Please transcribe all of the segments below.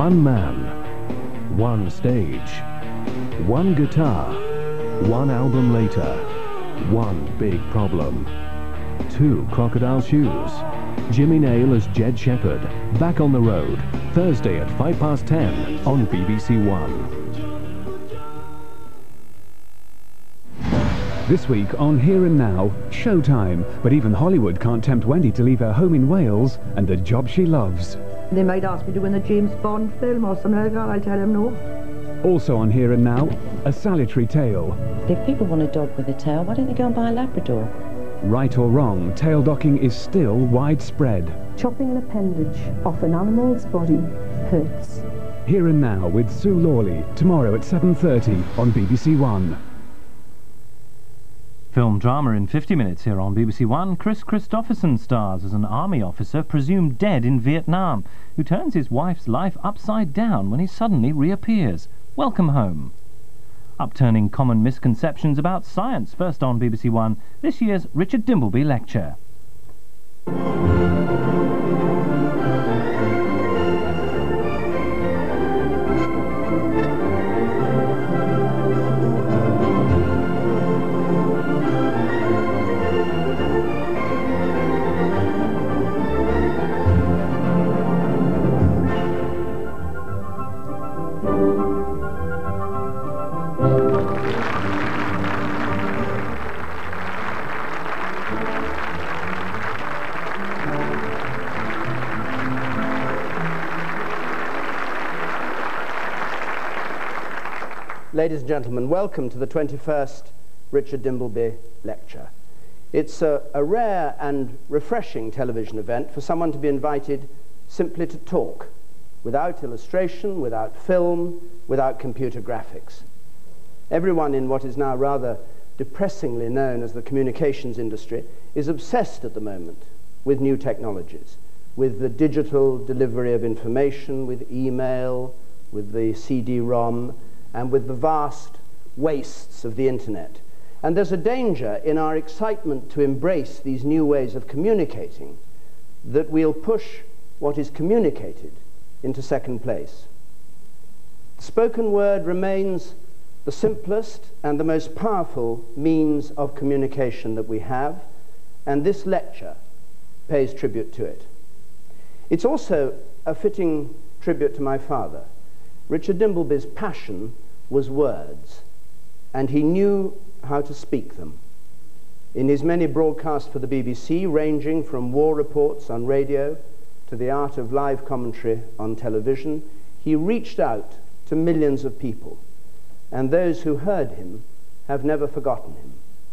One man, one stage, one guitar, one album later, one big problem. 2 crocodile shoes. Jimmy Nail as Jed Shepherd, back on the road, Thursday at 10:05 on BBC One. This week on Here and Now, Showtime. But even Hollywood can't tempt Wendy to leave her home in Wales and the job she loves. They might ask me to win a James Bond film or something like that, I'll tell them no. Also on Here and Now, A Salutary Tale. If people want a dog with a tail, why don't they go and buy a Labrador? Right or wrong, tail docking is still widespread. Chopping an appendage off an animal's body hurts. Here and Now with Sue Lawley, tomorrow at 7:30 on BBC One. Film drama in 50 minutes here on BBC One. Chris Christopherson stars as an army officer presumed dead in Vietnam, who turns his wife's life upside down when he suddenly reappears. Welcome home. Upturning common misconceptions about science, first on BBC One, this year's Richard Dimbleby Lecture. Ladies and gentlemen, welcome to the 21st Richard Dimbleby Lecture. It's a rare and refreshing television event for someone to be invited simply to talk, without illustration, without film, without computer graphics. Everyone in what is now rather depressingly known as the communications industry is obsessed at the moment with new technologies, with the digital delivery of information, with email, with the CD-ROM, and with the vast wastes of the internet. And there's a danger in our excitement to embrace these new ways of communicating that we'll push what is communicated into second place. The spoken word remains the simplest and the most powerful means of communication that we have, and this lecture pays tribute to it. It's also a fitting tribute to my father. Richard Dimbleby's passion was words, and he knew how to speak them. In his many broadcasts for the BBC, ranging from war reports on radio to the art of live commentary on television, he reached out to millions of people, and those who heard him have never forgotten him.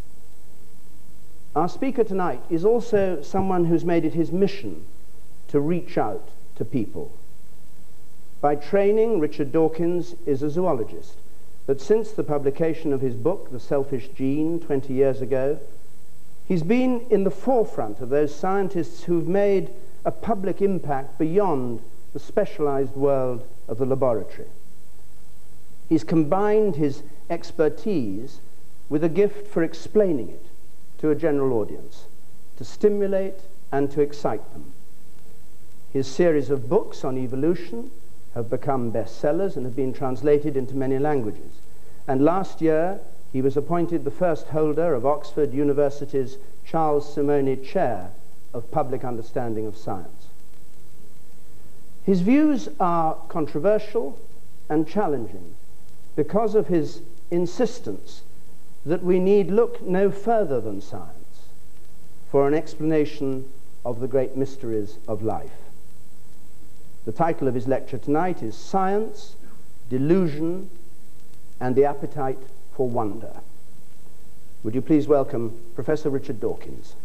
Our speaker tonight is also someone who's made it his mission to reach out to people. By training, Richard Dawkins is a zoologist, but since the publication of his book, The Selfish Gene, 20 years ago, he's been in the forefront of those scientists who've made a public impact beyond the specialized world of the laboratory. He's combined his expertise with a gift for explaining it to a general audience, to stimulate and to excite them. His series of books on evolution have become bestsellers and have been translated into many languages. And last year, he was appointed the first holder of Oxford University's Charles Simonyi Chair of Public Understanding of Science. His views are controversial and challenging because of his insistence that we need look no further than science for an explanation of the great mysteries of life. The title of his lecture tonight is Science, Delusion, and the Appetite for Wonder. Would you please welcome Professor Richard Dawkins.